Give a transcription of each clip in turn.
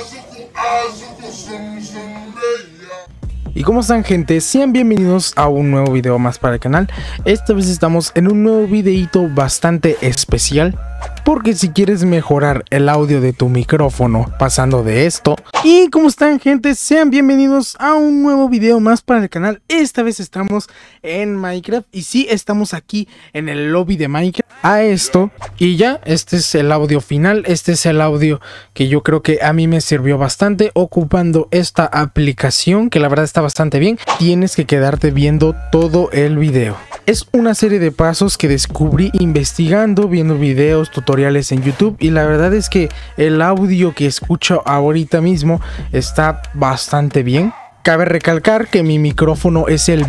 ¿Y cómo están, gente? Sean bienvenidos a un nuevo video más para el canal. Esta vez estamos en un nuevo videito bastante especial, porque si quieres mejorar el audio de tu micrófono pasando de esto. ¿Y cómo están, gente? Sean bienvenidos a un nuevo video más para el canal. Esta vez estamos en Minecraft, y sí, estamos aquí en el lobby de Minecraft a esto. Y ya, este es el audio final. Este es el audio que yo creo que a mí me sirvió bastante ocupando esta aplicación, que la verdad está bastante bien. Tienes que quedarte viendo todo el video. Es una serie de pasos que descubrí investigando, viendo videos, tutoriales en YouTube, y la verdad es que el audio que escucho ahorita mismo está bastante bien. Cabe recalcar que mi micrófono es el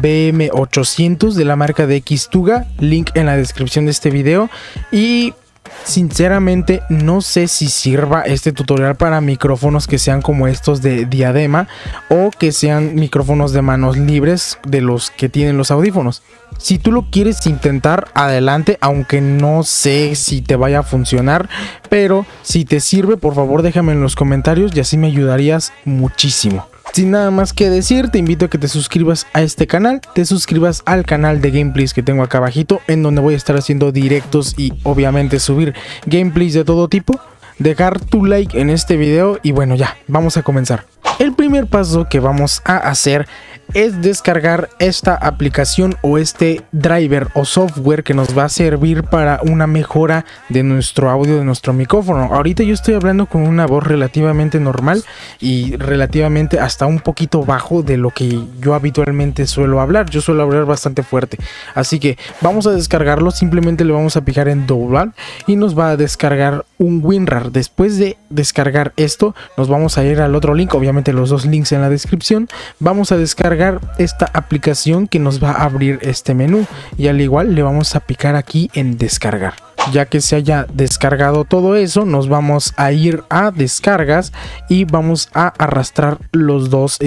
BM800 de la marca de Xtuga, link en la descripción de este video, y sinceramente no sé si sirva este tutorial para micrófonos que sean como estos de diadema o que sean micrófonos de manos libres de los que tienen los audífonos. Si tú lo quieres intentar, adelante, aunque no sé si te vaya a funcionar, pero si te sirve, por favor déjame en los comentarios y así me ayudarías muchísimo. Sin nada más que decir, te invito a que te suscribas a este canal, te suscribas al canal de gameplays que tengo acá abajito, en donde voy a estar haciendo directos y obviamente subir gameplays de todo tipo. Dejar tu like en este video y bueno, ya, vamos a comenzar. El primer paso que vamos a hacer es descargar esta aplicación o este driver o software que nos va a servir para una mejora de nuestro audio, de nuestro micrófono. Ahorita yo estoy hablando con una voz relativamente normal y relativamente hasta un poquito bajo de lo que yo habitualmente suelo hablar. Yo suelo hablar bastante fuerte, así que vamos a descargarlo. Simplemente le vamos a picar en doblar y nos va a descargar un WinRAR. Después de descargar esto, nos vamos a ir al otro link, obviamente los dos links en la descripción. Vamos a descargar esta aplicación que nos va a abrir este menú, y al igual le vamos a picar aquí en descargar. Ya que se haya descargado todo eso, nos vamos a ir a descargas y vamos a arrastrar los dos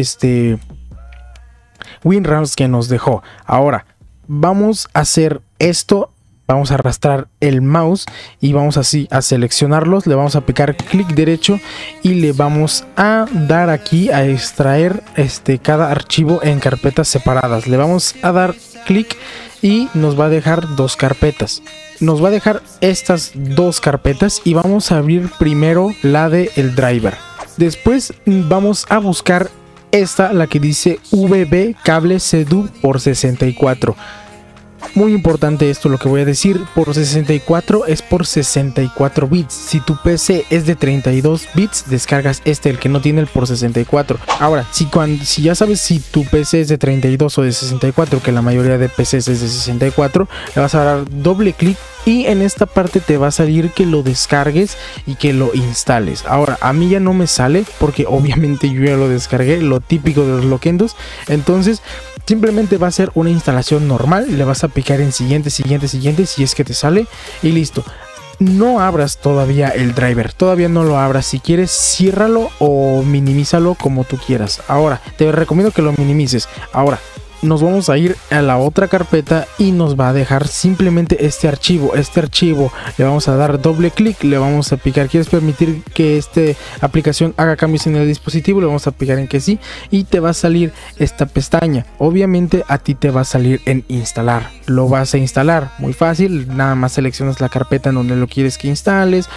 WinRARs que nos dejó. Ahora vamos a hacer esto. Vamos a arrastrar el mouse y vamos así a seleccionarlos. Le vamos a picar clic derecho y le vamos a dar aquí a extraer cada archivo en carpetas separadas. Le vamos a dar clic y nos va a dejar dos carpetas. Nos va a dejar estas dos carpetas y vamos a abrir primero la de el driver. Después vamos a buscar esta, la que dice VB cable CDU por 64. Muy importante esto lo que voy a decir. Por 64 es por 64 bits. Si tu PC es de 32 bits, descargas el que no tiene el por 64. Ahora, si ya sabes si tu PC es de 32 o de 64, que la mayoría de PCs es de 64, le vas a dar doble clic y en esta parte te va a salir que lo descargues y que lo instales. Ahora, a mí ya no me sale porque obviamente yo ya lo descargué, lo típico de los loquendos. Entonces simplemente va a ser una instalación normal. Le vas a picar en siguiente si es que te sale y listo. No abras todavía el driver, todavía no lo abras. Si quieres, ciérralo o minimízalo como tú quieras. Ahora, te recomiendo que lo minimices. Ahora, nos vamos a ir a la otra carpeta y nos va a dejar simplemente este archivo. Le vamos a dar doble clic, le vamos a picar, ¿quieres permitir que esta aplicación haga cambios en el dispositivo? Le vamos a picar en que sí y te va a salir esta pestaña. Obviamente a ti te va a salir en instalar. Lo vas a instalar muy fácil, nada más seleccionas la carpeta en donde lo quieres que instales.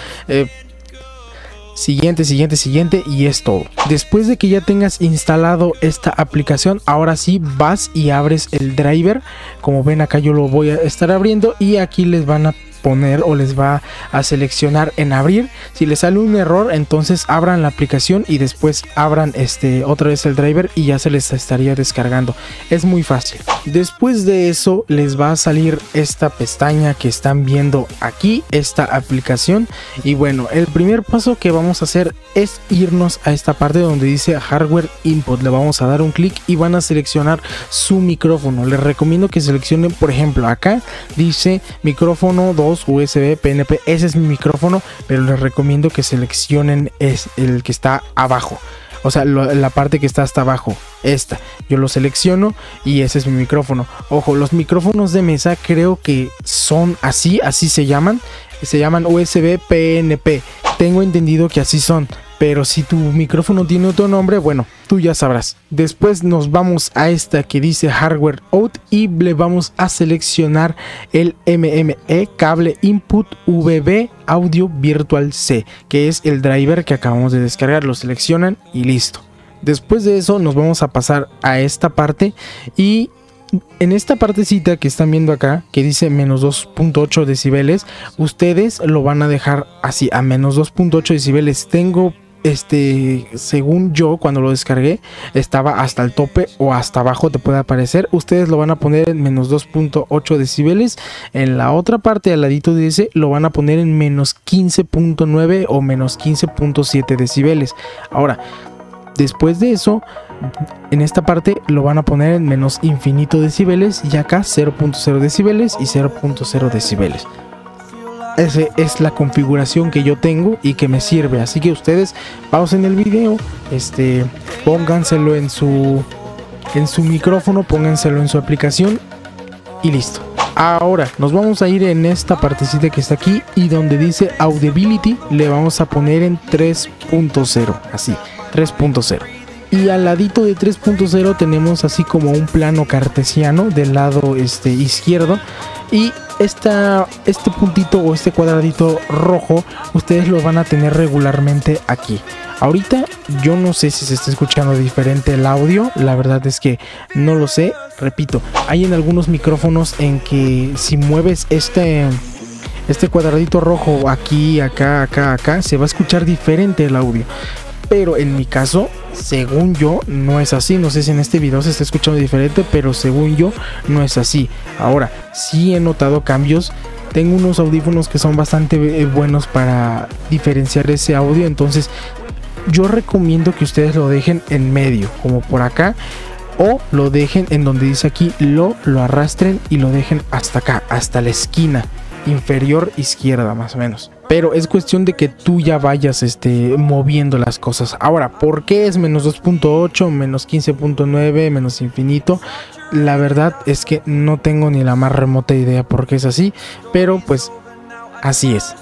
Siguiente y es todo. Después de que ya tengas instalado esta aplicación, ahora sí vas y abres el driver. Como ven acá yo lo voy a estar abriendo y aquí les van a poner o les va a seleccionar en abrir. Si les sale un error, entonces abran la aplicación y después abran otra vez el driver y ya se les estaría descargando. Es muy fácil. Después de eso les va a salir esta pestaña que están viendo aquí, esta aplicación. Y bueno, el primer paso que vamos a hacer es irnos a esta parte donde dice hardware input. Le vamos a dar un clic y van a seleccionar su micrófono. Les recomiendo que seleccionen, por ejemplo, acá dice micrófono 2 USB PNP. Ese es mi micrófono, pero les recomiendo que seleccionen el que está abajo. O sea, la parte que está hasta abajo, esta, yo lo selecciono y ese es mi micrófono. Ojo, los micrófonos de mesa creo que son así se llaman USB PNP. Tengo entendido que así son, pero si tu micrófono tiene otro nombre, bueno, tú ya sabrás. Después nos vamos a esta que dice Hardware Out y le vamos a seleccionar el MME Cable Input VB Audio Virtual C, que es el driver que acabamos de descargar. Lo seleccionan y listo. Después de eso nos vamos a pasar a esta parte y en esta partecita que están viendo acá, que dice menos 2.8 decibeles, ustedes lo van a dejar así a menos 2.8 decibeles. Tengo según yo, cuando lo descargué, estaba hasta el tope o hasta abajo, te puede aparecer. Ustedes lo van a poner en menos 2.8 decibeles. En la otra parte, al ladito de ese, lo van a poner en menos 15.9 o menos 15.7 decibeles. Ahora, después de eso, en esta parte lo van a poner en menos infinito decibeles y acá 0.0 decibeles y 0.0 decibeles. Esa es la configuración que yo tengo y que me sirve. Así que ustedes pausen el video, pónganselo en su micrófono, pónganselo en su aplicación y listo. Ahora nos vamos a ir en esta partecita que está aquí y donde dice Audibility le vamos a poner en 3.0, así, 3.0. Y al ladito de 3.0 tenemos así como un plano cartesiano del lado izquierdo. Y este puntito o este cuadradito rojo, ustedes lo van a tener regularmente aquí. Ahorita yo no sé si se está escuchando diferente el audio, la verdad es que no lo sé. Repito, hay en algunos micrófonos en que si mueves este cuadradito rojo aquí, acá, se va a escuchar diferente el audio. Pero en mi caso, según yo, no es así. No sé si en este video se está escuchando diferente, pero según yo, no es así. Ahora, sí he notado cambios. Tengo unos audífonos que son bastante buenos para diferenciar ese audio. Entonces, yo recomiendo que ustedes lo dejen en medio, como por acá. O lo dejen en donde dice aquí, lo arrastren y lo dejen hasta acá, hasta la esquina inferior izquierda más o menos. Pero es cuestión de que tú ya vayas moviendo las cosas. Ahora, ¿por qué es menos 2.8, menos 15.9, menos infinito? La verdad es que no tengo ni la más remota idea por qué es así, pero pues así es.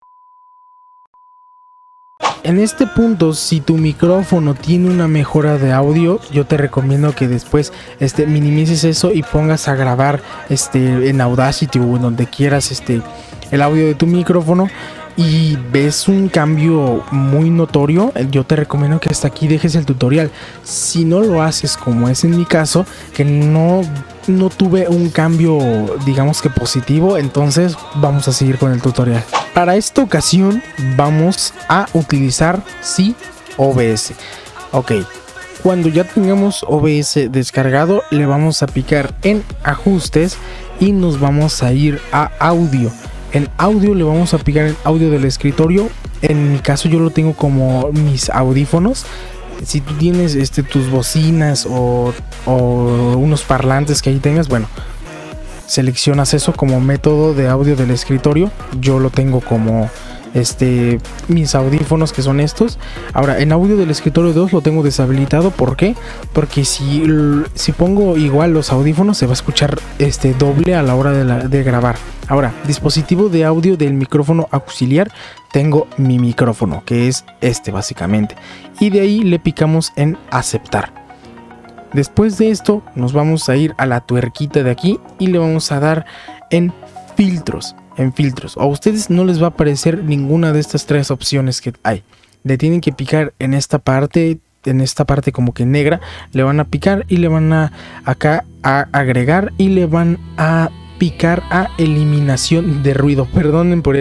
En este punto, si tu micrófono tiene una mejora de audio, yo te recomiendo que después minimices eso y pongas a grabar en Audacity o en donde quieras el audio de tu micrófono y ves un cambio muy notorio. Yo te recomiendo que hasta aquí dejes el tutorial. Si no lo haces como es en mi caso, que no tuve un cambio digamos que positivo, entonces vamos a seguir con el tutorial. Para esta ocasión vamos a utilizar OBS. Ok, cuando ya tengamos OBS descargado, le vamos a picar en ajustes y nos vamos a ir a audio. En audio le vamos a picar en audio del escritorio. En mi caso yo lo tengo como mis audífonos. Si tú tienes tus bocinas o unos parlantes que ahí tengas, bueno, seleccionas eso como método de audio del escritorio. Yo lo tengo como mis audífonos, que son estos. Ahora, en audio del escritorio 2 lo tengo deshabilitado. ¿Por qué? Porque si pongo igual los audífonos, se va a escuchar doble a la hora de grabar. Ahora, dispositivo de audio del micrófono auxiliar, tengo mi micrófono, que es básicamente. Y de ahí le picamos en aceptar. Después de esto, nos vamos a ir a la tuerquita de aquí y le vamos a dar en filtros. A ustedes no les va a aparecer ninguna de estas tres opciones que hay. Le tienen que picar en esta parte como que negra. Le van a picar y le van a agregar y le van a picar a eliminación de ruido. Perdonen por el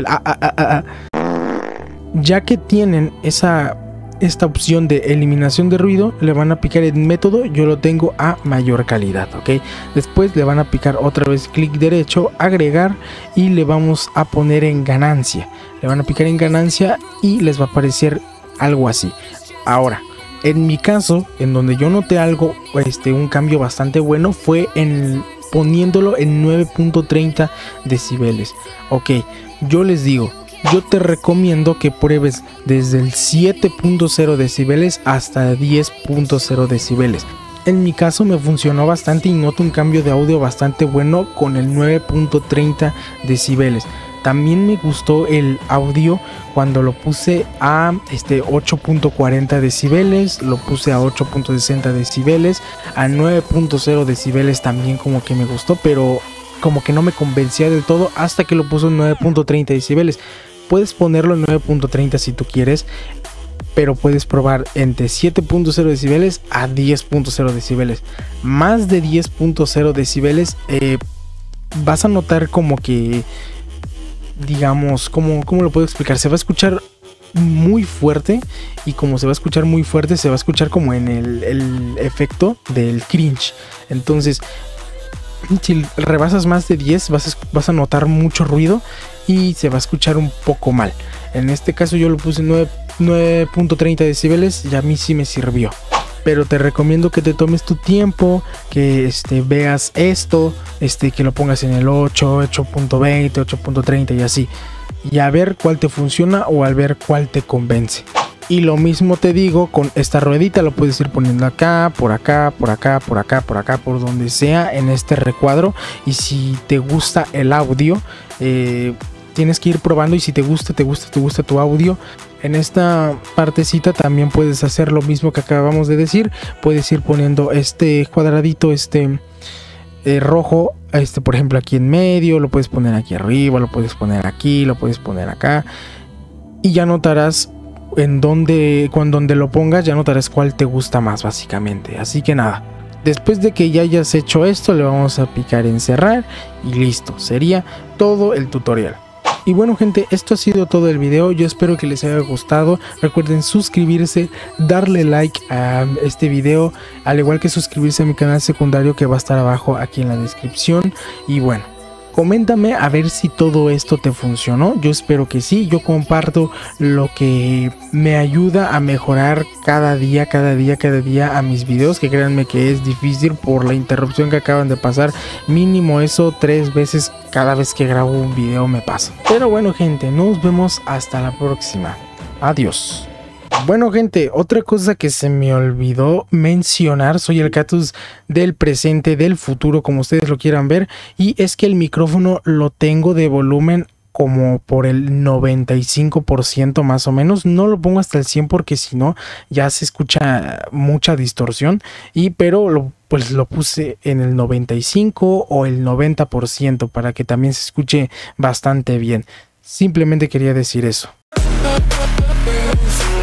Ya que tienen esta opción de eliminación de ruido, le van a picar en método. Yo lo tengo a mayor calidad, ok. Después le van a picar otra vez clic derecho, agregar, y le vamos a poner en ganancia. Le van a picar en ganancia y les va a aparecer algo así. Ahora, en mi caso, en donde yo noté algo, un cambio bastante bueno, fue poniéndolo en 9.30 decibeles. Ok, yo les digo, yo te recomiendo que pruebes desde el 7.0 decibeles hasta 10.0 decibeles. En mi caso me funcionó bastante y noto un cambio de audio bastante bueno con el 9.30 decibeles. También me gustó el audio cuando lo puse a 8.40 decibeles, lo puse a 8.60 decibeles, a 9.0 decibeles también como que me gustó, pero como que no me convencía del todo hasta que lo puso en 9.30 decibeles. Puedes ponerlo en 9.30 si tú quieres, pero puedes probar entre 7.0 decibeles a 10.0 decibeles. Más de 10.0 decibeles vas a notar como que, digamos, ¿cómo lo puedo explicar? Se va a escuchar muy fuerte, y como se va a escuchar muy fuerte, se va a escuchar como en el efecto del cringe. Entonces, si rebasas más de 10 vas a notar mucho ruido y se va a escuchar un poco mal. En este caso yo lo puse en 9.30 decibeles y a mí sí me sirvió. Pero te recomiendo que te tomes tu tiempo, que veas esto, que lo pongas en el 8, 8.20, 8.30 y así. Y a ver cuál te funciona o a ver cuál te convence. Y lo mismo te digo con esta ruedita, lo puedes ir poniendo acá, por acá, por acá, por acá, por acá, por donde sea en este recuadro. Y si te gusta el audio, tienes que ir probando, y si te gusta tu audio, en esta partecita también puedes hacer lo mismo que acabamos de decir. Puedes ir poniendo este cuadradito, rojo, por ejemplo aquí en medio, lo puedes poner aquí arriba, lo puedes poner aquí, lo puedes poner acá, y ya notarás donde lo pongas, ya notarás cuál te gusta más básicamente. Así que nada, después de que ya hayas hecho esto, le vamos a picar en cerrar y listo, sería todo el tutorial. Y bueno gente, esto ha sido todo el video. Yo espero que les haya gustado. Recuerden suscribirse, darle like a este video, al igual que suscribirse a mi canal secundario que va a estar abajo aquí en la descripción. Y bueno, coméntame a ver si todo esto te funcionó. Yo espero que sí. Yo comparto lo que me ayuda a mejorar cada día a mis videos, que créanme que es difícil por la interrupción que acaban de pasar. Mínimo eso 3 veces cada vez que grabo un video me pasa. Pero bueno gente, nos vemos hasta la próxima. Adiós. Bueno gente, otra cosa que se me olvidó mencionar, soy el Catus del presente, del futuro, como ustedes lo quieran ver, y es que el micrófono lo tengo de volumen como por el 95% más o menos. No lo pongo hasta el 100 porque si no ya se escucha mucha distorsión, pero pues lo puse en el 95 o el 90% para que también se escuche bastante bien. Simplemente quería decir eso.